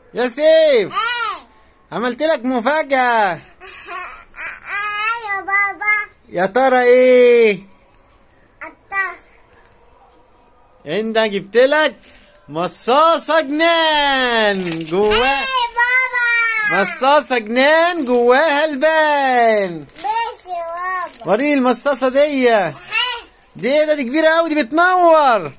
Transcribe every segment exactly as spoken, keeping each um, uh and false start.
يا سيف، ايه. عملت لك مفاجأة. ايوه بابا. يا ترى ايه؟ الطاس. انت جبت لك مصاصة جنان جواها. ايه بابا. مصاصة جنان جواها البان. ماشي بابا. وريني المصاصة دي. ايه. دي ايه ده؟ دي كبيرة اوي، دي بتنور. النور.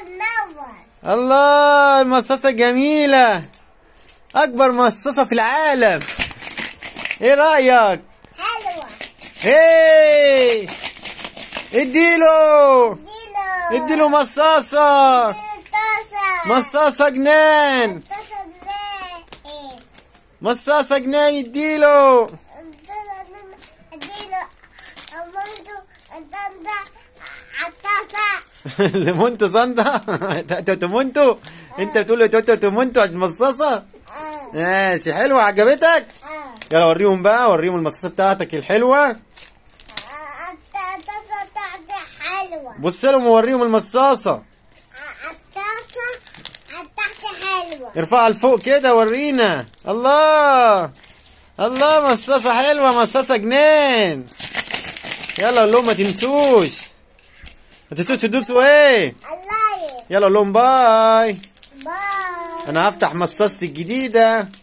الله، المصاصة جميلة، اكبر مصاصة في العالم. ايه رأيك؟ حلوة. هي اديله اديله. اديله مصاصة. اديله طاسة. مصاصة جنان. طاسة ازاي؟ ايه. مصاصة جنان اديله. اديله. امانتو انت عالطاسة. لمونتو زندا. توتو تومونتو. انت بتقول له توتو تومونتو على المصاصة. اه. ماشي، حلوة، عجبتك؟ اه. يلا وريهم بقى، وريهم المصاصة بتاعتك الحلوة. الطاسة بتاعتي حلوة. بص لهم ووريهم المصاصة. الطاسة بتاعتي حلوة. ارفعها لفوق كده ورينا. الله الله، مصاصة حلوة، مصاصة جنان. يلا قول لهم ما تنسوش، ما تنسوش تدوسوا ايه. الله. يلا قول لهم باي. باي. انا هفتح مصاصتي الجديدة.